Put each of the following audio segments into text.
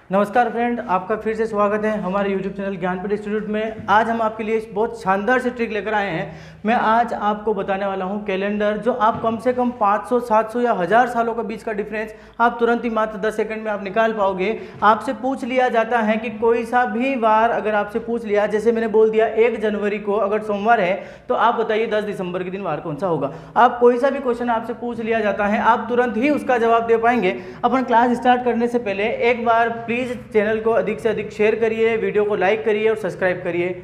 नमस्कार फ्रेंड, आपका फिर से स्वागत है हमारे YouTube चैनल ज्ञानपीठ इंस्टीट्यूट में। आज हम आपके लिए बहुत शानदार से ट्रिक लेकर आए हैं। मैं आज आपको बताने वाला हूं कैलेंडर, जो आप कम से कम 500, 700 या 1000 सालों के बीच का डिफरेंस आप तुरंत ही मात्र 10 सेकंड में आप निकाल पाओगे। आपसे पूछ लिया जाता है कि कोई सा भी वार अगर आपसे पूछ लिया, जैसे मैंने बोल दिया 1 जनवरी को अगर सोमवार है तो आप बताइए 10 दिसंबर के दिन वार कौन सा होगा। आप कोई सा भी क्वेश्चन आपसे पूछ लिया जाता है, आप तुरंत ही उसका जवाब दे पाएंगे। अपन क्लास स्टार्ट करने से पहले एक बार प्लीज़ चैनल को अधिक से अधिक शेयर करिए, वीडियो को लाइक करिए और सब्सक्राइब करिए।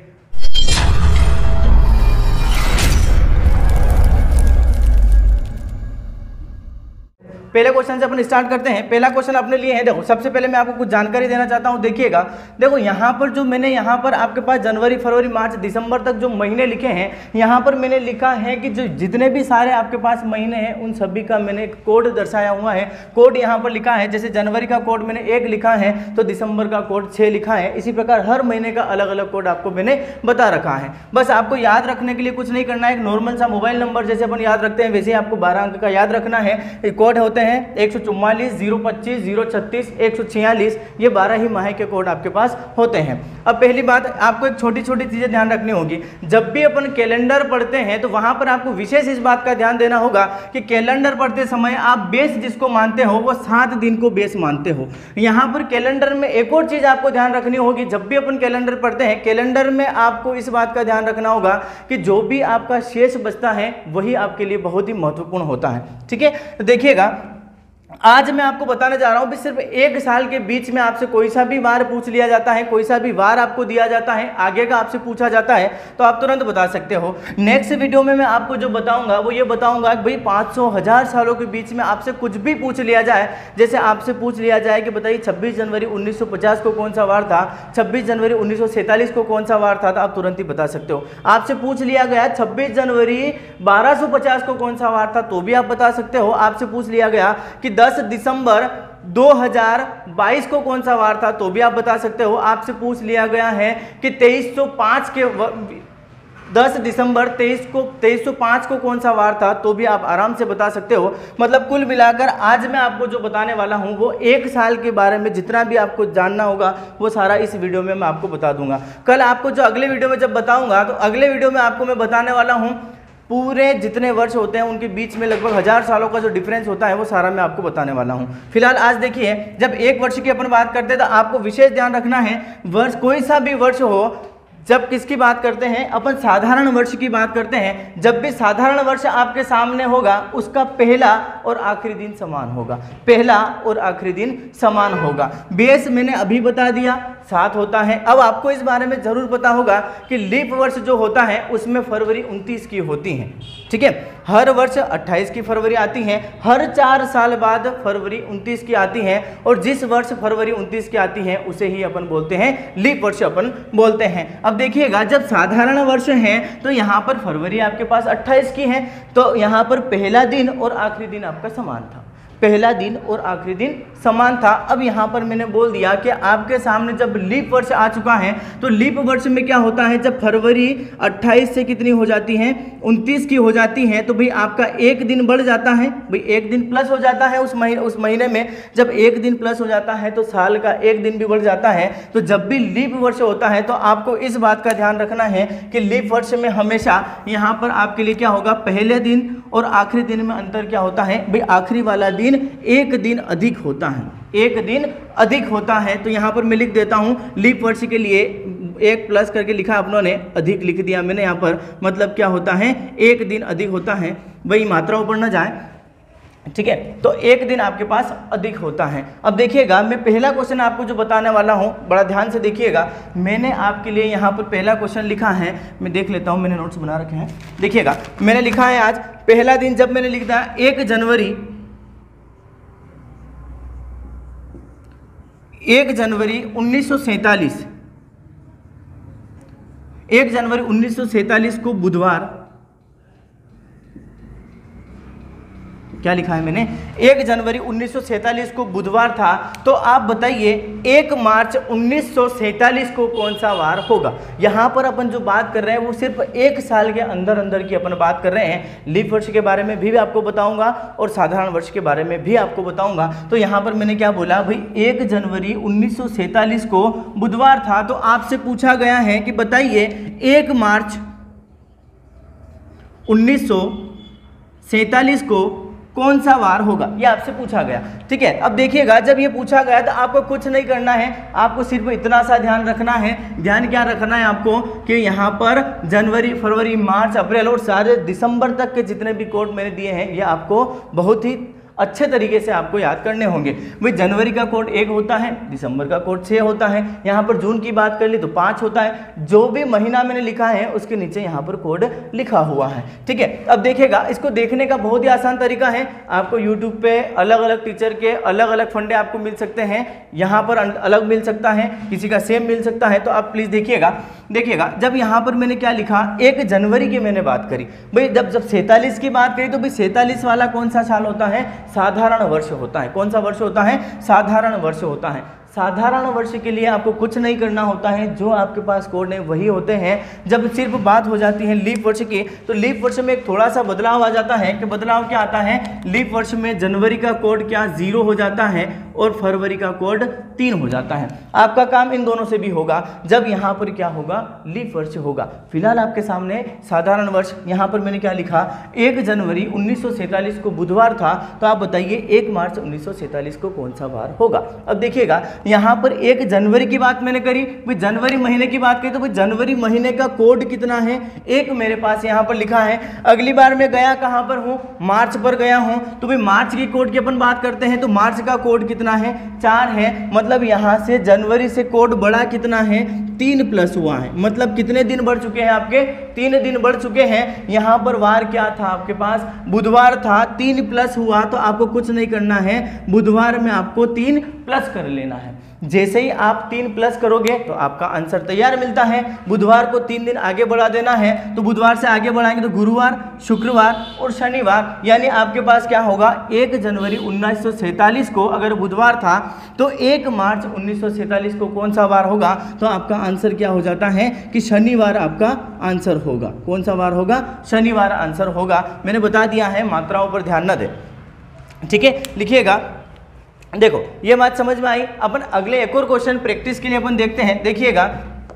पहले क्वेश्चन से अपन स्टार्ट करते हैं। पहला क्वेश्चन अपने लिए है, देखो सबसे पहले मैं आपको कुछ जानकारी देना चाहता हूं। देखिएगा, देखो यहाँ पर जो मैंने यहाँ पर आपके पास जनवरी, फरवरी, मार्च, दिसंबर तक जो महीने लिखे हैं, यहाँ पर मैंने लिखा है कि जो जितने भी सारे आपके पास महीने हैं उन सभी का मैंने कोड दर्शाया हुआ है। कोड यहाँ पर लिखा है, जैसे जनवरी का कोड मैंने 1 लिखा है तो दिसंबर का कोड 6 लिखा है। इसी प्रकार हर महीने का अलग अलग कोड आपको मैंने बता रखा है। बस आपको याद रखने के लिए कुछ नहीं करना है, एक नॉर्मल सा मोबाइल नंबर जैसे अपन याद रखते हैं वैसे ही आपको 12 अंक का याद रखना है। कोड होते हैं 144, 025, 036, 146, ये 12 ही माह के कोड आपके पास होते हैं। अब पहली बात, आपको एक छोटी छोटी चीजें ध्यान रखनी होगी। जब भी अपन कैलेंडर पढ़ते हैं तो वहां पर आपको विशेष इस बात का ध्यान देना होगा कि कैलेंडर पढ़ते समय आप बेस जिसको मानते हो वो 7 दिन को बेस मानते हो। यहां पर कैलेंडर में एक और चीज आपको ध्यान रखनी होगी। जब भी अपन कैलेंडर पढ़ते हैं, कैलेंडर में आपको इस बात का ध्यान रखना होगा कि जो भी आपका शेष बचता है वही आपके लिए बहुत ही महत्वपूर्ण होता है। ठीक है, तो देखिएगा, आज मैं आपको बताने जा रहा हूं, सिर्फ 1 साल के बीच में आपसे कोई सा भी वार पूछ लिया जाता है, कोई सा भी वार आपको दिया जाता है, आगे का आपसे पूछा जाता है तो आप तुरंत बता सकते हो। नेक्स्ट वीडियो में मैं आपको जो बताऊंगा वो ये बताऊंगा कि भाई 500, 1000 सालों के बीच में आपसे कुछ भी पूछ लिया जाए, जैसे आपसे पूछ लिया जाए कि बताइए 26 जनवरी 1950 को कौन सा वार था, 26 जनवरी 1947 को कौन सा वार था, तो आप तुरंत ही बता सकते हो। आपसे पूछ लिया गया 26 जनवरी 1250 को कौन सा वार था तो भी आप बता सकते हो। आपसे पूछ लिया गया कि 10 दिसंबर 2022 को कौन सा वार था तो भी आप बता सकते हो। आपसे पूछ लिया गया है कि 2305 के 10 दिसंबर 2305 को कौन सा वार था तो भी आप आराम से बता सकते हो। मतलब कुल मिलाकर आज मैं आपको जो बताने वाला हूं वो 1 साल के बारे में जितना भी आपको जानना होगा वो सारा इस वीडियो में मैं आपको बता दूंगा। कल आपको जो अगले वीडियो में जब बताऊंगा तो अगले वीडियो में आपको मैं बताने वाला हूं पूरे जितने वर्ष होते हैं उनके बीच में लगभग 1000 सालों का जो डिफरेंस होता है वो सारा मैं आपको बताने वाला हूं। फिलहाल आज देखिए, जब 1 वर्ष की अपन बात करते हैं तो आपको विशेष ध्यान रखना है, वर्ष कोई सा भी वर्ष हो, जब किसकी बात करते हैं अपन साधारण वर्ष की बात करते हैं, जब भी साधारण वर्ष आपके सामने होगा उसका पहला और आखिरी दिन समान होगा, पहला और आखिरी दिन समान होगा। बेस मैंने अभी बता दिया 7 होता है। अब आपको इस बारे में जरूर पता होगा कि लीप वर्ष जो होता है उसमें फरवरी 29 की होती है। ठीक है, हर वर्ष 28 की फरवरी आती है, हर 4 साल बाद फरवरी 29 की आती है, और जिस वर्ष फरवरी 29 की आती है उसे ही अपन बोलते हैं लीप वर्ष अपन बोलते हैं। अब देखिएगा, जब साधारण वर्ष है तो यहाँ पर फरवरी आपके पास 28 की है, तो यहाँ पर पहला दिन और आखिरी दिन आपका समान था, पहला दिन और आखिरी दिन समान था। अब यहाँ पर मैंने बोल दिया कि आपके सामने जब लीप वर्ष आ चुका है तो लीप वर्ष में क्या होता है, जब फरवरी 28 से कितनी हो जाती है, 29 की हो जाती है, तो भाई आपका 1 दिन बढ़ जाता है, भाई 1 दिन प्लस हो जाता है उस महीने में। जब 1 दिन प्लस हो जाता है तो साल का 1 दिन भी बढ़ जाता है। तो जब भी लीप वर्ष होता है तो आपको इस बात का ध्यान रखना है कि लीप वर्ष में हमेशा यहाँ पर आपके लिए क्या होगा, पहले दिन और आखिरी दिन में अंतर क्या होता है, भाई आखिरी वाला दिन 1 दिन अधिक होता है, 1 दिन अधिक होता है। तो यहाँ पर मैं लिख देता हूँ लीप वर्ष के लिए 1 प्लस करके लिखा अपनों ने, अधिक लिख दिया मैंने यहाँ पर, मतलब क्या होता है 1 दिन अधिक होता है, वही मात्रा ऊपर ना जाए। ठीक है, तो 1 दिन आपके पास अधिक होता है। अब देखिएगा, मैं पहला क्वेश्चन आपको जो बताने वाला हूं बड़ा ध्यान से देखिएगा। मैंने आपके लिए यहाँ पर पहला क्वेश्चन लिखा है, मैं देख लेता हूं, मैंने नोट्स बना रखे हैं। देखिएगा, मैंने लिखा है आज पहला दिन, जब मैंने लिखा 1 जनवरी 1947, 1 जनवरी 1947 को बुधवार, क्या लिखा है मैंने, 1 जनवरी 1947 को बुधवार था, तो आप बताइए 1 मार्च 1947 को कौन सा वार होगा। यहाँ पर अपन जो बात कर रहे हैं वो सिर्फ 1 साल के अंदर अंदर की अपन बात कर रहे हैं। लीप वर्ष के बारे में भी आपको बताऊंगा और साधारण वर्ष के बारे में भी आपको बताऊंगा। तो यहाँ पर मैंने क्या बोला भाई, 1 जनवरी 1947 को बुधवार था, तो आपसे पूछा गया है कि बताइए 1 मार्च 1947 को कौन सा वार होगा, ये आपसे पूछा गया। ठीक है, अब देखिएगा जब ये पूछा गया तो आपको कुछ नहीं करना है, आपको सिर्फ इतना सा ध्यान रखना है। ध्यान क्या रखना है आपको कि यहाँ पर जनवरी, फरवरी, मार्च, अप्रैल और सारे दिसंबर तक के जितने भी कोड मैंने दिए हैं ये आपको बहुत ही अच्छे तरीके से आपको याद करने होंगे। भाई जनवरी का कोड 1 होता है, दिसंबर का कोड 6 होता है, यहाँ पर जून की बात कर ली तो 5 होता है। जो भी महीना मैंने लिखा है उसके नीचे यहाँ पर कोड लिखा हुआ है। ठीक है, अब देखिएगा इसको देखने का बहुत ही आसान तरीका है। आपको यूट्यूब पे अलग अलग टीचर के अलग अलग फंडे आपको मिल सकते हैं, यहाँ पर अलग मिल सकता है, किसी का सेम मिल सकता है। तो आप प्लीज़ देखिएगा जब यहाँ पर मैंने क्या लिखा, 1 जनवरी की मैंने बात करी। भाई जब 47 की बात करी तो भाई 47 वाला कौन सा साल होता है, साधारण वर्ष होता है। कौन सा वर्ष होता है, साधारण वर्ष होता है। साधारण वर्ष के लिए आपको कुछ नहीं करना होता है, जो आपके पास कोड है वही होते हैं। जब सिर्फ बात हो जाती है लीप वर्ष की, तो लीप वर्ष में एक थोड़ा सा बदलाव आ जाता है। कि बदलाव क्या आता है, लीप वर्ष में जनवरी का कोड क्या 0 हो जाता है और फरवरी का कोड 3 हो जाता है। आपका काम इन दोनों से भी होगा जब यहाँ पर क्या होगा, लीप वर्ष होगा। फिलहाल आपके सामने साधारण वर्ष, यहाँ पर मैंने क्या लिखा, 1 जनवरी 1947 को बुधवार था, तो आप बताइए 1 मार्च 1947 को कौन सा वार होगा। अब देखिएगा यहाँ पर 1 जनवरी की बात मैंने करी, भाई जनवरी महीने की बात करी तो भाई जनवरी महीने का कोड कितना है, 1 मेरे पास यहाँ पर लिखा है। अगली बार मैं गया कहाँ पर हूँ, मार्च पर गया हूँ, तो भाई मार्च की कोड की अपन बात करते हैं तो मार्च का कोड कितना है, 4 है। मतलब यहाँ से जनवरी से कोड बढ़ा कितना है, 3 प्लस हुआ है। मतलब कितने दिन बढ़ चुके हैं आपके, 3 दिन बढ़ चुके हैं। यहाँ पर वार क्या था आपके पास, बुधवार था, 3 प्लस हुआ, तो आपको कुछ नहीं करना है, बुधवार में आपको 3 प्लस कर लेना है। जैसे ही आप 3 प्लस करोगे तो आपका आंसर तैयार मिलता है। बुधवार को 3 दिन आगे बढ़ा देना है, तो बुधवार से आगे बढ़ाएंगे तो गुरुवार, शुक्रवार और शनिवार, यानी आपके पास क्या होगा, 1 जनवरी 1947 को अगर बुधवार था तो 1 मार्च 1947 को कौन सा वार होगा, तो आपका आंसर क्या हो जाता है कि शनिवार आपका आंसर होगा। कौन सा वार होगा, शनिवार आंसर होगा। मैंने बता दिया है, मात्राओं पर ध्यान न दें। ठीक है, लिखिएगा। देखो ये बात समझ में आई। अपन अगले एक और क्वेश्चन प्रैक्टिस के लिए अपन देखते हैं। देखिएगा,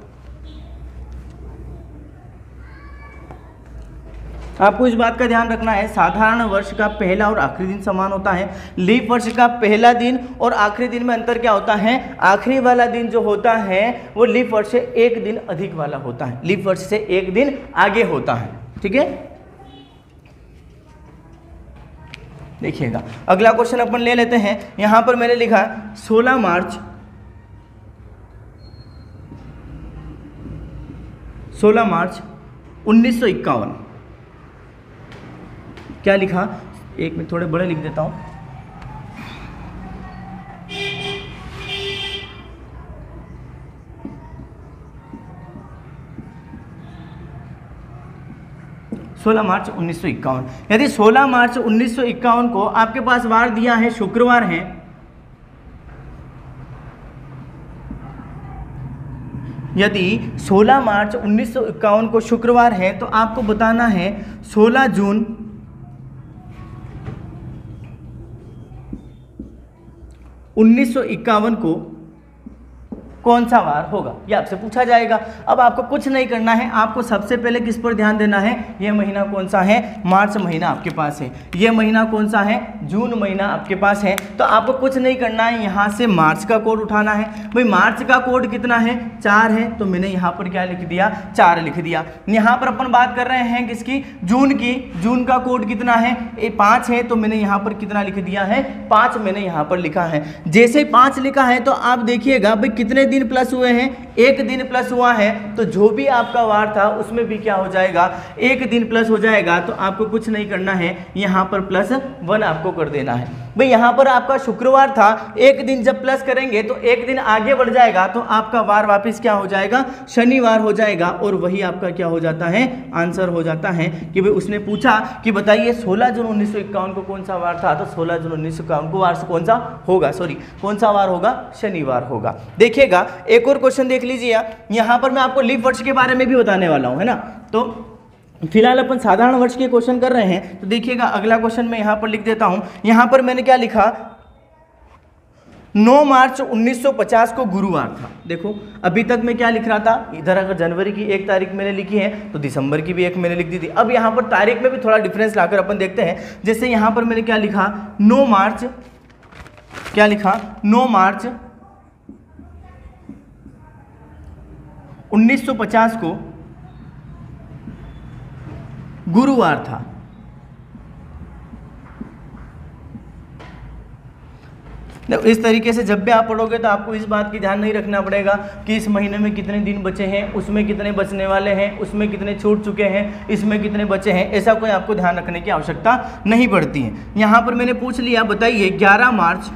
आपको इस बात का ध्यान रखना है, साधारण वर्ष का पहला और आखिरी दिन समान होता है। लीप वर्ष का पहला दिन और आखिरी दिन में अंतर क्या होता है, आखिरी वाला दिन जो होता है वो लीप वर्ष से 1 दिन अधिक वाला होता है, लीप वर्ष से 1 दिन आगे होता है। ठीक है, देखिएगा अगला क्वेश्चन अपन ले लेते हैं। यहां पर मैंने लिखा 16 मार्च 1951। क्या लिखा, एक मिनट थोड़े बड़े लिख देता हूं। मार्च 1951। यदि 16 मार्च 1951 को आपके पास वार दिया है शुक्रवार है, यदि 16 मार्च 1951 को शुक्रवार है तो आपको बताना है 16 जून 1951 को कौन सा वार होगा, ये आपसे पूछा जाएगा। अब आपको कुछ नहीं करना है, आपको सबसे पहले किस पर ध्यान देना है, ये महीना कौन सा है, मार्च महीना आपके पास है। ये महीना कौन सा है, जून महीना आपके पास है। तो आपको कुछ नहीं करना है, यहाँ से मार्च का कोड उठाना है। भाई मार्च का कोड कितना है, 4 है, तो मैंने यहाँ पर क्या लिख दिया, 4 लिख दिया। यहाँ पर अपन बात कर रहे हैं किसकी, जून की। जून का कोड कितना है, 5 है, तो मैंने यहाँ पर कितना लिख दिया है, 5 मैंने यहाँ पर लिखा है। जैसे 5 लिखा है तो आप देखिएगा भाई कितने दिन प्लस हुए हैं, एक दिन प्लस हुआ है तो जो भी आपका वार था उसमें भी क्या हो जाएगा, एक दिन प्लस हो जाएगा। तो आपको कुछ नहीं करना है, यहाँ पर +1 आपको कर देना है। भाई यहाँ पर आपका शुक्रवार था, एक दिन जब प्लस करेंगे तो एक दिन आगे बढ़ जाएगा तो आपका वार वापस क्या हो जाएगा, शनिवार हो जाएगा। और वही आपका क्या हो जाता है, आंसर हो जाता है कि भाई उसने पूछा कि बताइए 16 जून 1951 को कौन सा वार था, तो 16 जून 1951 को वार से कौन सा होगा, कौन सा वार होगा, शनिवार होगा। देखिएगा एक और क्वेश्चन देख लीजिए, यहाँ पर मैं आपको लीप वर्ष के बारे में भी बताने वाला हूँ, है ना। तो फिलहाल अपन साधारण वर्ष के क्वेश्चन कर रहे हैं, तो देखिएगा अगला क्वेश्चन मैं यहाँ पर लिख देता हूँ। यहाँ पर मैंने क्या लिखा, 9 मार्च 1950 को गुरुवार था। देखो अभी तक मैं क्या लिख रहा था, इधर अगर जनवरी की 1 तारीख मैंने लिखी है तो दिसंबर की भी 1 मैंने लिख दी थी। अब यहाँ पर तारीख में भी थोड़ा डिफरेंस लाकर अपन देखते हैं। जैसे यहाँ पर मैंने क्या लिखा, 9 मार्च, क्या लिखा, 9 मार्च 1950 को गुरुवार था। इस तरीके से जब भी आप पढ़ोगे तो आपको इस बात की ध्यान नहीं रखना पड़ेगा कि इस महीने में कितने दिन बचे हैं, उसमें कितने बचने वाले हैं, उसमें कितने छूट चुके हैं, इसमें कितने बचे हैं, ऐसा कोई आपको ध्यान रखने की आवश्यकता नहीं पड़ती है। यहाँ पर मैंने पूछ लिया, बताइए 11 मार्च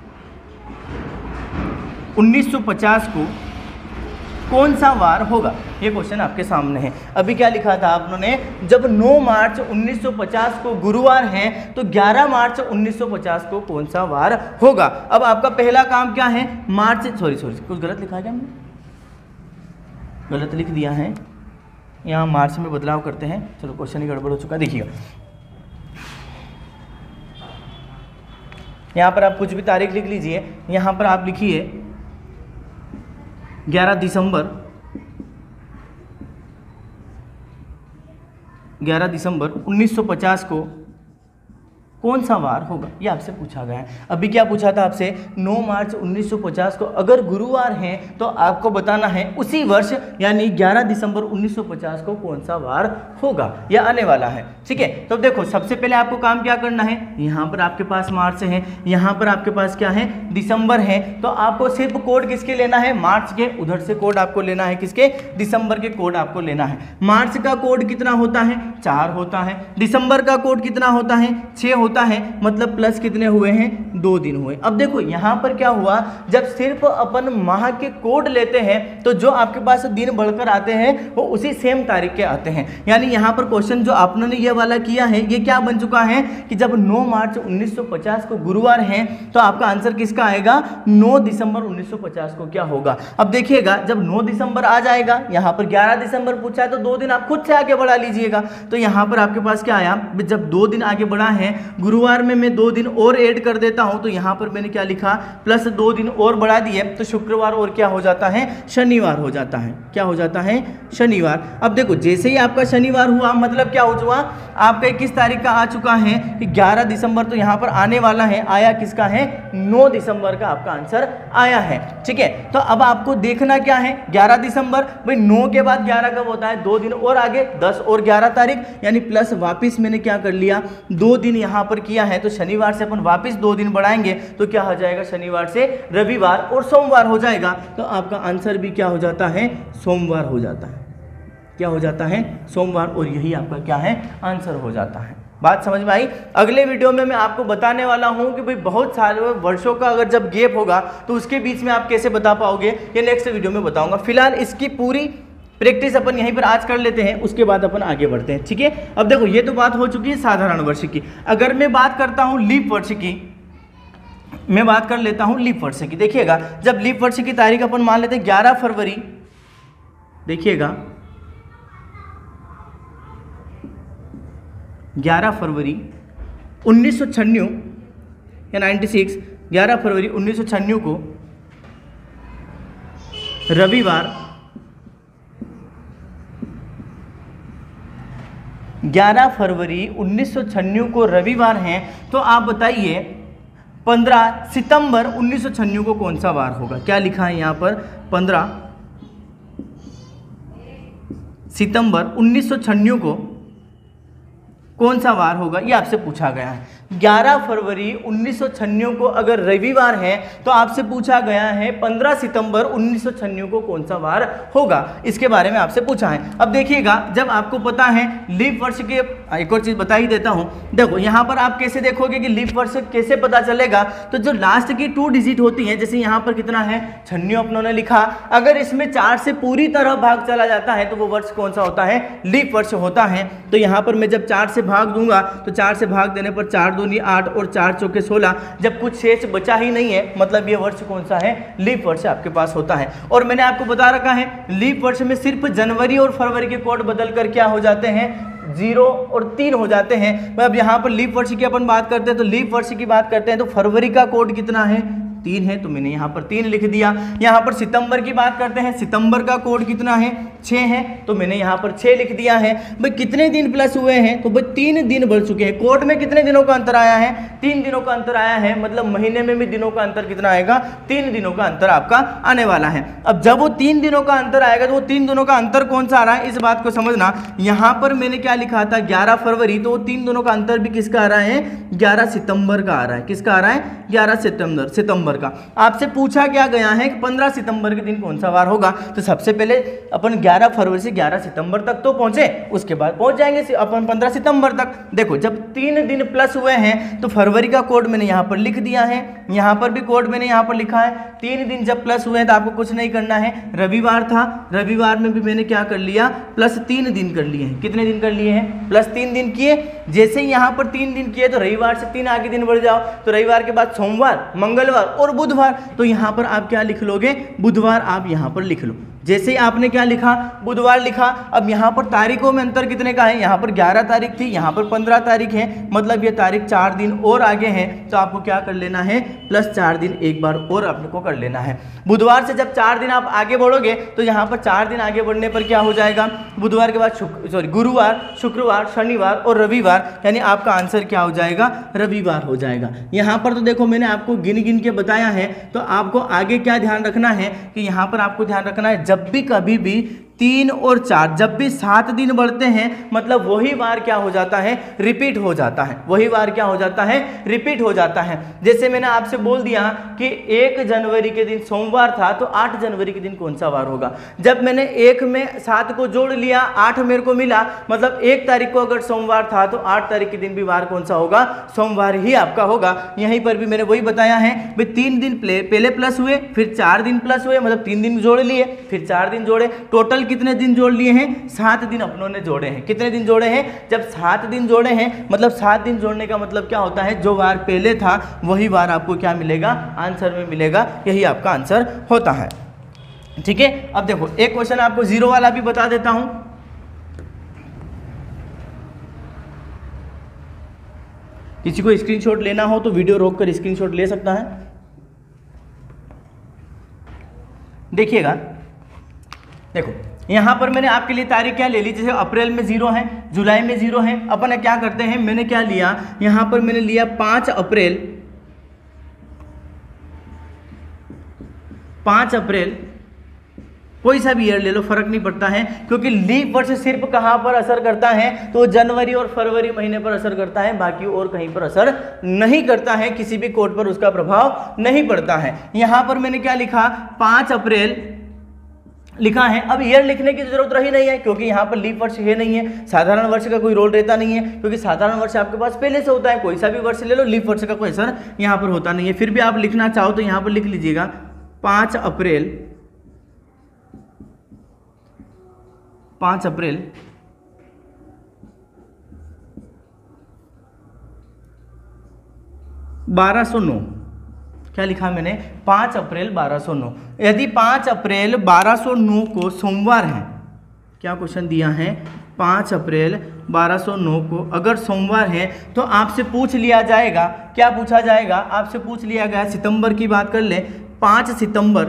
1950 को कौन सा वार होगा, ये क्वेश्चन आपके सामने है। अभी क्या लिखा था आपने, जब 9 मार्च 1950 को गुरुवार है तो 11 मार्च 1950 को कौन सा वार होगा। अब आपका पहला काम क्या है, मार्च, सॉरी कुछ गलत लिखा है क्या, हमने गलत लिख दिया है, यहाँ मार्च में बदलाव करते हैं। चलो क्वेश्चन ही गड़बड़ हो चुका, देखिएगा यहाँ पर आप कुछ भी तारीख लिख लीजिए। यहाँ पर आप लिखिए 11 दिसंबर 1950 को कौन सा वार होगा, ये आपसे पूछा गया है। अभी क्या पूछा था आपसे, 9 मार्च 1950 को अगर गुरुवार है तो आपको बताना है उसी वर्ष यानी 11 दिसंबर 1950 को कौन सा वार होगा या आने वाला है। ठीक है, तो देखो सबसे पहले आपको काम क्या करना है, यहाँ पर आपके पास मार्च है, यहाँ पर आपके पास क्या है, दिसंबर है। तो आपको सिर्फ कोड किसके लेना है, मार्च के, उधर से कोड आपको लेना है किसके, दिसंबर के कोड आपको लेना है। मार्च का कोड कितना होता है, 4 होता है। दिसंबर का कोड कितना होता है, 6 होता है। मतलब प्लस कितने हुए हैं, 2 दिन हुए। अब देखो यहाँ पर क्या हुआ, जब सिर्फ अपन माह के कोड लेते हैं तो जो आपके पास दिन बढ़कर आते हैं वो उसी सेम तारीख के आते हैं। यानी यहाँ पर क्वेश्चन जो आपने ये वाला किया है ये क्या बन चुका है कि जब 9 मार्च 1950 को गुरुवार है तो आपका आंसर किसका आएगा, 9 दिसंबर 1950 को क्या होगा। अब देखिएगा जब 9 दिसंबर आ जाएगा, यहाँ पर 11 दिसंबर पूछा है तो 2 दिन आप खुद से आगे बढ़ा लीजिएगा। तो यहाँ पर आपके पास क्या आया, जब 2 दिन आगे बढ़ा है, गुरुवार में मैं 2 दिन और ऐड कर देता हूं तो यहां पर मैंने क्या लिखा, प्लस 2 दिन और बढ़ा दिए तो शुक्रवार और क्या हो जाता है, शनिवार हो जाता है। क्या हो जाता है, शनिवार। अब देखो जैसे ही आपका शनिवार हुआ मतलब क्या हो चुका, आपका 21 तारीख का आ चुका है कि 11 दिसंबर तो यहां पर आने वाला है, आया किसका है, 9 दिसंबर का आपका आंसर आया है। ठीक है, तो अब आपको देखना क्या है, 11 दिसंबर, भाई 9 के बाद 11 कब होता है, 2 दिन और आगे 10 और 11 तारीख, यानी प्लस वापिस मैंने क्या कर लिया, 2 दिन यहां पर किया है तो शनिवार से अपन वापस 2 दिन बढ़ाएंगे तो क्या हो जाएगा, शनिवार से रविवार और सोमवार हो जाएगा। तो आपका आंसर भी क्या हो जाता है, सोमवार हो जाता है। क्या हो जाता है, सोमवार, और यही आपका क्या है, आंसर हो जाता है। बात समझ में आई। अगले वीडियो में मैं आपको बताने वाला हूं कि भाई बहुत सारे वर्षों का अगर जब गैप होगा तो उसके बीच में आप कैसे बता पाओगे, ये नेक्स्ट वीडियो में बताऊंगा। फिलहाल इसकी पूरी प्रैक्टिस अपन यहीं पर आज कर लेते हैं, उसके बाद अपन आगे बढ़ते हैं। ठीक है, अब देखो ये तो बात हो चुकी है साधारण वर्ष की। अगर मैं बात करता हूं लीप वर्ष की, मैं बात कर लेता हूं लीप वर्ष की। देखिएगा जब लीप वर्ष की तारीख अपन मान लेते हैं 11 फरवरी, देखिएगा 11 फरवरी 1996 या 96, 11 फरवरी 1996 को रविवार, 11 फरवरी 1996 को रविवार है। तो आप बताइए 15 सितंबर 1996 को कौन सा वार होगा। क्या लिखा है यहाँ पर, 15 सितंबर 1996 को कौन सा वार होगा, ये आपसे पूछा गया है। 11 फरवरी 1996 को अगर रविवार है तो आपसे पूछा गया है 15 सितंबर 1996 को कौन सा वार होगा, इसके बारे में आपसे पूछा है। अब देखिएगा, जब आपको पता है लीप वर्ष के, एक और चीज बता ही देता हूं, देखो यहां पर आप कैसे देखोगे कि लीप वर्ष कैसे पता चलेगा, तो जो लास्ट की 2 डिजिट होती हैं, जैसे यहां पर कितना है 96 अपनों ने लिखा, अगर इसमें 4 से पूरी तरह भाग चला जाता है तो वो वर्ष कौन सा होता है, लीप वर्ष होता है। तो यहां पर मैं जब 4 से भाग दूंगा तो 4 से भाग देने पर 4 दूनी 8 और 4 चौके 16, जब कुछ शेष बचा ही नहीं है मतलब ये वर्ष कौन सा है, लीप वर्ष आपके पास होता है। और मैंने आपको बता रखा है लीप वर्ष में सिर्फ जनवरी और फरवरी के कोड बदल कर क्या हो जाते हैं, 0 और 3 हो जाते हैं। अब यहाँ पर लीप वर्ष की अपन बात करते हैं तो लीप वर्ष की बात करते हैं तो फरवरी का कोड कितना है, 3 है, तो मैंने यहाँ पर 3 लिख दिया। यहाँ पर सितंबर की बात करते हैं, सितंबर का कोड कितना है, 6 है, तो मैंने यहाँ पर 6 लिख दिया है। भाई कितने दिन प्लस हुए हैं, तो भाई 3 दिन बढ़ चुके हैं। कोड में कितने दिनों का अंतर आया है, 3 दिनों का अंतर आया है, मतलब महीने में भी दिनों का अंतर कितना आएगा, 3 दिनों का अंतर आपका आने वाला है। अब जब वो 3 दिनों का अंतर आएगा तो वो 3 दिनों का अंतर कौन सा आ रहा है, इस बात को समझना। यहाँ पर मैंने क्या लिखा था 11 फरवरी, तो वो 3 दिनों का अंतर भी किसका आ रहा है, 11 सितंबर का आ रहा है। किसका आ रहा है, 11 सितंबर का। आपसे पूछा क्या गया है कि 15 सितंबर के दिन कौन सा वार होगा, तो सबसे पहले अपन 11 फरवरी से 11 सितंबर तक तो पहुंचे, उसके बाद पहुंच जाएंगे अपन 15 सितंबर तक। देखो जब 3 दिन प्लस हुए हैं तो फरवरी का कोड मैंने यहाँ पर लिख दिया है, यहाँ पर भी कोड मैंने यहाँ पर लिखा है। 3 दिन जब प्लस हुए हैं तो आपको कुछ नहीं करना है, रविवार था, रविवार में भी मैंने क्या कर लिया, प्लस 3 दिन कर लिए हैं। कितने दिन कर लिए हैं, प्लस 3 दिन किए। जैसे ही यहाँ पर 3 दिन किए तो रविवार से 3 आगे दिन बढ़ जाओ, तो रविवार के बाद सोमवार, मंगलवार और बुधवार, तो यहाँ पर आप क्या लिख लोगे, बुधवार आप यहाँ पर लिख लो। जैसे ही आपने क्या लिखा, बुधवार लिखा। अब यहाँ पर तारीखों में अंतर कितने का है, यहाँ पर 11 तारीख थी, यहाँ पर 15 तारीख है, मतलब ये तारीख 4 दिन और आगे है, तो आपको क्या कर लेना है, प्लस 4 दिन एक बार और अपने को कर लेना है। बुधवार से जब 4 दिन आप आगे बढ़ोगे तो यहाँ पर 4 दिन आगे बढ़ने पर क्या हो जाएगा, बुधवार के बाद गुरुवार, शुक्रवार, शनिवार और रविवार, यानी आपका आंसर क्या हो जाएगा, रविवार हो जाएगा। यहाँ पर तो देखो मैंने आपको गिन गिन के बताया है, तो आपको आगे क्या ध्यान रखना है कि यहाँ पर आपको ध्यान रखना है जब भी कभी भी 3 और 4 जब भी 7 दिन बढ़ते हैं मतलब वही वार क्या हो जाता है, रिपीट हो जाता है। वही वार क्या हो जाता है, रिपीट हो जाता है। जैसे मैंने आपसे बोल दिया कि 1 जनवरी के दिन सोमवार था, तो 8 जनवरी के दिन कौन सा वार होगा। जब मैंने 1 में 7 को जोड़ लिया, 8 मेरे को मिला, मतलब 1 तारीख को अगर सोमवार था तो 8 तारीख के दिन भी वार कौन सा होगा, सोमवार ही आपका होगा। यहीं पर भी मैंने वही बताया है, भाई 3 दिन पहले प्लस हुए, फिर 4 दिन प्लस हुए, मतलब 3 दिन जोड़ लिए, फिर 4 दिन जोड़े, टोटल कितने दिन जोड़ लिए हैं, 7 दिन अपनों ने जोड़े हैं। कितने दिन जोड़े हैं, जब 7 दिन जोड़े हैं, मतलब 7 दिन जोड़ने का मतलब क्या होता है, जो वार पहले था वही वार आपको क्या मिलेगा, आंसर में मिलेगा। यही आपका आंसर होता है। ठीक है, अब देखो एक क्वेश्चन आपको 0 वाला भी बता देता हूं। किसी को स्क्रीनशॉट लेना हो तो वीडियो रोककर स्क्रीनशॉट ले सकता है। देखिएगा, देखो यहां पर मैंने आपके लिए तारीख क्या ले ली, जैसे अप्रैल में 0 है, जुलाई में 0 है। अपन क्या करते हैं, मैंने क्या लिया, यहां पर मैंने लिया 5 अप्रैल, 5 अप्रैल, कोई सा भी ईयर ले लो, फर्क नहीं पड़ता है, क्योंकि लीप वर्ष सिर्फ कहां पर असर करता है, तो जनवरी और फरवरी महीने पर असर करता है, बाकी और कहीं पर असर नहीं करता है, किसी भी कोड पर उसका प्रभाव नहीं पड़ता है। यहां पर मैंने क्या लिखा, 5 अप्रैल लिखा है। अब ईयर लिखने की जरूरत रही नहीं है, क्योंकि यहाँ पर लीप वर्ष है नहीं है, साधारण वर्ष का कोई रोल रहता नहीं है, क्योंकि साधारण वर्ष आपके पास पहले से होता है। कोई सा भी वर्ष ले लो, लीप वर्ष का कोई असर यहाँ पर होता नहीं है। फिर भी आप लिखना चाहो तो यहाँ पर लिख लीजिएगा 5 अप्रैल, 5 अप्रैल 1209। क्या लिखा मैंने, 5 अप्रैल 1209। यदि 5 अप्रैल 1209 को सोमवार है, क्या क्वेश्चन दिया है, 5 अप्रैल 1209 को अगर सोमवार है तो आपसे पूछ लिया जाएगा, क्या पूछा जाएगा, आपसे पूछ लिया गया, सितंबर की बात कर ले, 5 सितंबर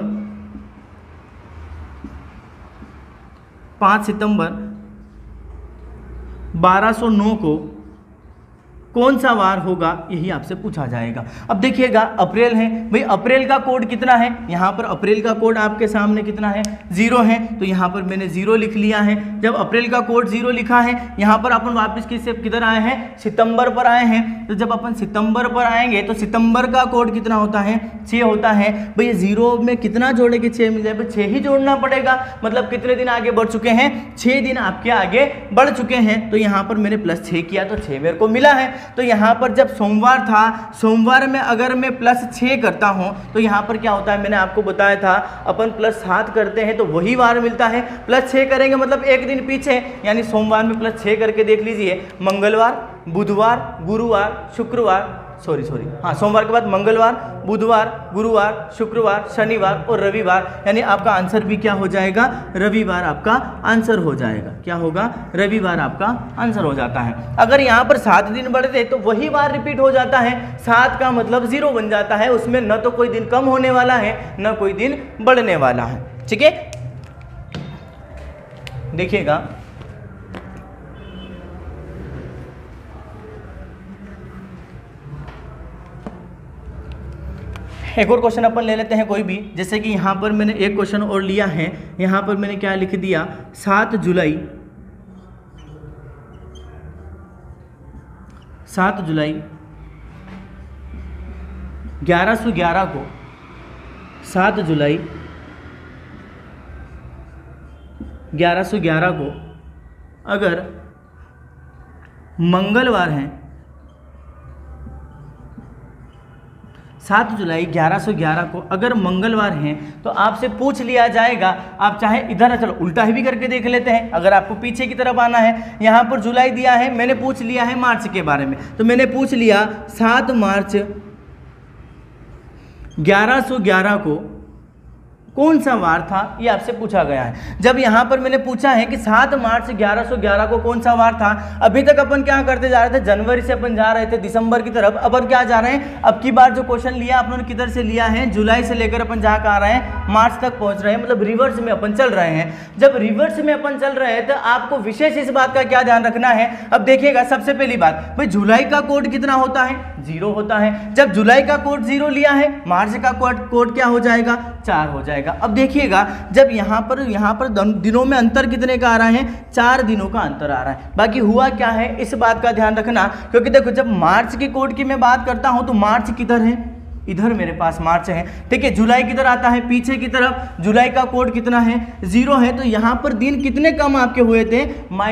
1209 को कौन सा वार होगा, यही आपसे पूछा जाएगा। अब देखिएगा अप्रैल है भाई, अप्रैल का कोड कितना है, यहाँ पर अप्रैल का कोड आपके सामने कितना है 0 है, तो यहाँ पर मैंने 0 लिख लिया है। जब अप्रैल का कोड 0 लिखा है, यहाँ पर अपन वापस किधर आए हैं, सितंबर पर आए हैं। तो जब अपन सितंबर पर आएंगे तो सितंबर का कोड कितना होता है 6 होता है। भाई 0 में कितना जोड़े कि 6 मिल जाए, भाई 6 ही जोड़ना पड़ेगा। मतलब कितने दिन आगे बढ़ चुके हैं, 6 दिन आपके आगे बढ़ चुके हैं। तो यहाँ पर मैंने +6 किया तो 6 मेरे को मिला है। तो यहाँ पर जब सोमवार था, सोमवार में अगर मैं +6 करता हूँ तो यहाँ पर क्या होता है, मैंने आपको बताया था अपन +7 करते हैं तो वही वार मिलता है। +6 करेंगे मतलब एक दिन पीछे, यानी सोमवार में +6 करके देख लीजिए, मंगलवार, बुधवार, गुरुवार, शुक्रवार, सोमवार के बाद मंगलवार, बुधवार, गुरुवार, शुक्रवार, शनिवार और रविवार, यानी आपका आंसर भी क्या हो जाएगा, रविवार आपका आंसर हो जाएगा। क्या होगा, रविवार आपका आंसर हो जाता है। अगर यहाँ पर 7 दिन बढ़ते तो वही बार रिपीट हो जाता है, 7 का मतलब 0 बन जाता है, उसमें न तो कोई दिन कम होने वाला है न कोई दिन बढ़ने वाला है। ठीक है, देखिएगा एक और क्वेश्चन अपन ले लेते हैं कोई भी, जैसे कि यहाँ पर मैंने एक क्वेश्चन और लिया है। यहाँ पर मैंने क्या लिख दिया, 7 जुलाई 1111 को, 7 जुलाई 1111 को अगर मंगलवार है, 7 जुलाई 1111 को अगर मंगलवार हैं तो आपसे पूछ लिया जाएगा, आप चाहे इधर, चलो उल्टा ही भी करके देख लेते हैं। अगर आपको पीछे की तरफ आना है, यहाँ पर जुलाई दिया है, मैंने पूछ लिया है मार्च के बारे में, तो मैंने पूछ लिया 7 मार्च 1111 को कौन सा वार था, ये आपसे पूछा गया है। जब यहाँ पर मैंने पूछा है कि 7 मार्च 1111 को कौन सा वार था, अभी तक अपन क्या करते जा रहे थे, जनवरी से अपन जा रहे थे दिसंबर की तरफ, अपन क्या जा रहे हैं, अब की बार जो क्वेश्चन लिया अपन ने किधर से लिया है, जुलाई से लेकर अपन जहाँ कहाँ रहे हैं, मार्च तक पहुँच रहे हैं, मतलब रिवर्स में अपन चल रहे हैं। जब रिवर्स में अपन चल रहे हैं तो आपको विशेष इस बात का क्या ध्यान रखना है। अब देखिएगा सबसे पहली बात, भाई जुलाई का कोड कितना होता है, 0 होता है। जब जुलाई का कोड 0 लिया है, मार्च का कोड क्या हो जाएगा, 4 हो जाएगा। अब देखिएगा जब यहाँ पर दिनों में अंतर कितने का आ रहा है, 4 दिनों का अंतर आ रहा है। बाकी हुआ क्या है इस बात का ध्यान रखना, क्योंकि देखो जब मार्च के कोड की मैं बात करता हूं तो मार्च किधर है, इधर मेरे पास मार्च है। ठीक है, जुलाई किधर आता है, पीछे की तरफ, जुलाई का कोड कितना है, 0 है। तो यहाँ पर दिन कितने कम आपके हुए थे,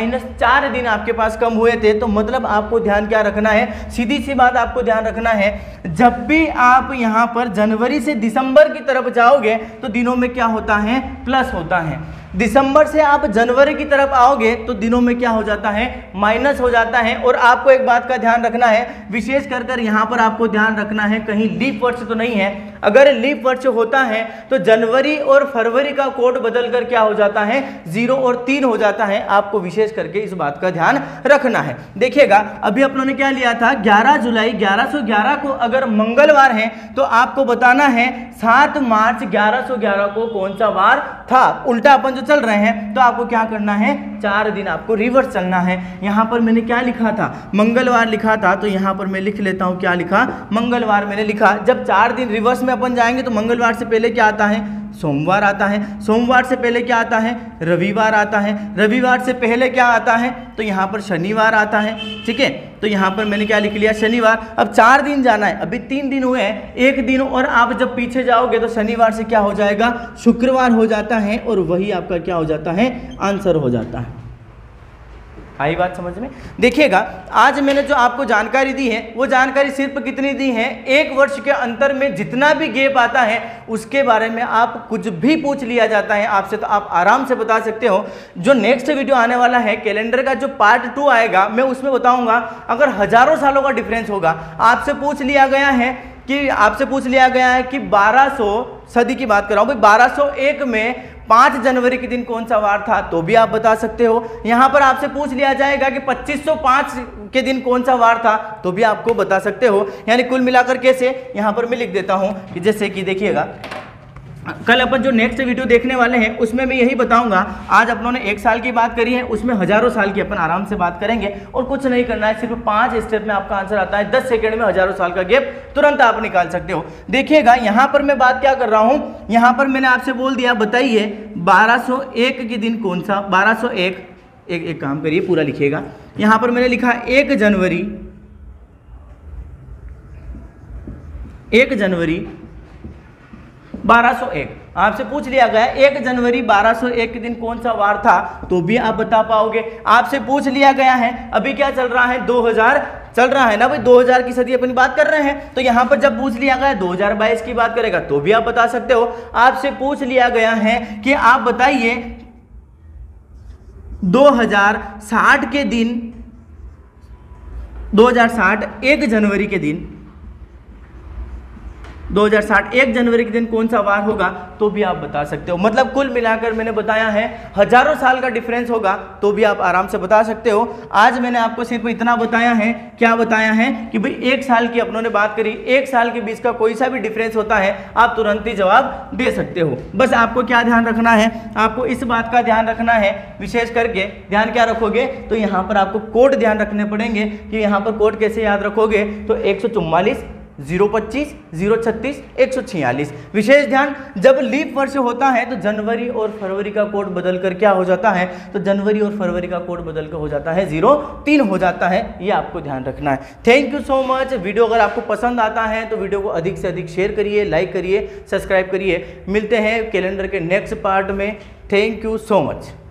-4 दिन आपके पास कम हुए थे। तो मतलब आपको ध्यान क्या रखना है, सीधी सी बात आपको ध्यान रखना है, जब भी आप यहाँ पर जनवरी से दिसंबर की तरफ जाओगे तो दिनों में क्या होता है, प्लस होता है। दिसंबर से आप जनवरी की तरफ आओगे तो दिनों में क्या हो जाता है, माइनस हो जाता है। और आपको एक बात का ध्यान रखना है, विशेष कर यहाँ पर आपको ध्यान रखना है कहीं लीप वर्ष तो नहीं है। अगर लीप वर्ष होता है तो जनवरी और फरवरी का कोड बदल कर क्या हो जाता है, 0 और 3 हो जाता है। आपको विशेष करके इस बात का ध्यान रखना है। देखिएगा अभी अपनों ने क्या लिया था, 11 जुलाई 1111 को अगर मंगलवार है तो आपको बताना है 7 मार्च 1111 को कौन सा वार था। उल्टा अपन चल रहे हैं तो आपको क्या करना है, 4 दिन आपको रिवर्स चलना है। यहां पर मैंने क्या लिखा था, मंगलवार लिखा था, तो यहां पर मैं लिख लेता हूं, क्या लिखा, मंगलवार मैंने लिखा। जब 4 दिन रिवर्स में अपन जाएंगे तो मंगलवार से पहले क्या आता है, सोमवार आता है। सोमवार से पहले क्या आता है, रविवार आता है। रविवार से पहले क्या आता है, तो यहाँ पर शनिवार आता है। ठीक है, तो यहाँ पर मैंने क्या लिख लिया, शनिवार। अब 4 दिन जाना है, अभी 3 दिन हुए हैं, 1 दिन और आप जब पीछे जाओगे तो शनिवार से क्या हो जाएगा, शुक्रवार हो जाता है। और वही आपका क्या हो जाता है, आंसर हो जाता है। आई बात समझ में। देखिएगा आज मैंने जो आपको जानकारी दी है वो जानकारी सिर्फ कितनी दी है, 1 वर्ष के अंतर में जितना भी गैप आता है उसके बारे में आप कुछ भी पूछ लिया जाता है आपसे तो आप आराम से बता सकते हो। जो नेक्स्ट वीडियो आने वाला है कैलेंडर का, जो पार्ट 2 आएगा, मैं उसमें बताऊंगा अगर हजारों सालों का डिफरेंस होगा, आपसे पूछ लिया गया है कि 1200 सदी की बात कर रहा हूं भाई, 1201 में 5 जनवरी के दिन कौन सा वार था, तो भी आप बता सकते हो। यहां पर आपसे पूछ लिया जाएगा कि 2505 के दिन कौन सा वार था, तो भी आपको बता सकते हो। यानी कुल मिलाकर कैसे, यहां पर मैं लिख देता हूं कि जैसे कि देखिएगा कल अपन जो नेक्स्ट वीडियो देखने वाले हैं उसमें मैं यही बताऊंगा। आज अपनों ने 1 साल की बात करी है, उसमें हजारों साल की अपन आराम से बात करेंगे और कुछ नहीं करना है, सिर्फ 5 स्टेप में आपका आंसर आता है। 10 सेकंड में हजारों साल का गैप तुरंत आप निकाल सकते हो। देखिएगा यहाँ पर मैं बात क्या कर रहा हूँ, यहाँ पर मैंने आपसे बोल दिया, बताइए 1201 के दिन कौन सा, 1201, एक काम करिए पूरा लिखिएगा। यहाँ पर मैंने लिखा 1 जनवरी 1201। आपसे पूछ लिया गया 1 जनवरी 1201 के दिन कौन सा वार था, तो भी आप बता पाओगे। आपसे पूछ लिया गया है अभी क्या चल रहा है, 2000 चल रहा है ना भाई, 2000 की सदी अपनी बात कर रहे हैं, तो यहां पर जब पूछ लिया गया 2022 की बात करेगा तो भी आप बता सकते हो। आपसे पूछ लिया गया है कि आप बताइए 2060 के दिन, 2060 1 जनवरी के दिन, 2060 1 जनवरी के दिन कौन सा वार होगा, तो भी आप बता सकते हो। मतलब कुल मिलाकर मैंने बताया है हजारों साल का डिफरेंस होगा, तो भी आप आराम से बता सकते हो। आज मैंने आपको सिर्फ इतना बताया है, क्या बताया है कि भाई 1 साल की अपनों ने बात करी, 1 साल के बीच का कोई सा भी डिफरेंस होता है आप तुरंत ही जवाब दे सकते हो। बस आपको क्या ध्यान रखना है, आपको इस बात का ध्यान रखना है, विशेष करके ध्यान क्या रखोगे, तो यहाँ पर आपको कोड ध्यान रखने पड़ेंगे कि यहाँ पर कोड कैसे याद रखोगे, तो 144 025 036 146। विशेष ध्यान, जब लीप वर्ष होता है तो जनवरी और फरवरी का कोड बदलकर क्या हो जाता है, तो जनवरी और फरवरी का कोड बदलकर हो जाता है 03 हो जाता है, ये आपको ध्यान रखना है। Thank you so much. Video अगर आपको पसंद आता है तो वीडियो को अधिक से अधिक शेयर करिए, लाइक करिए, सब्सक्राइब करिए। मिलते हैं कैलेंडर के नेक्स्ट पार्ट में। Thank you so much.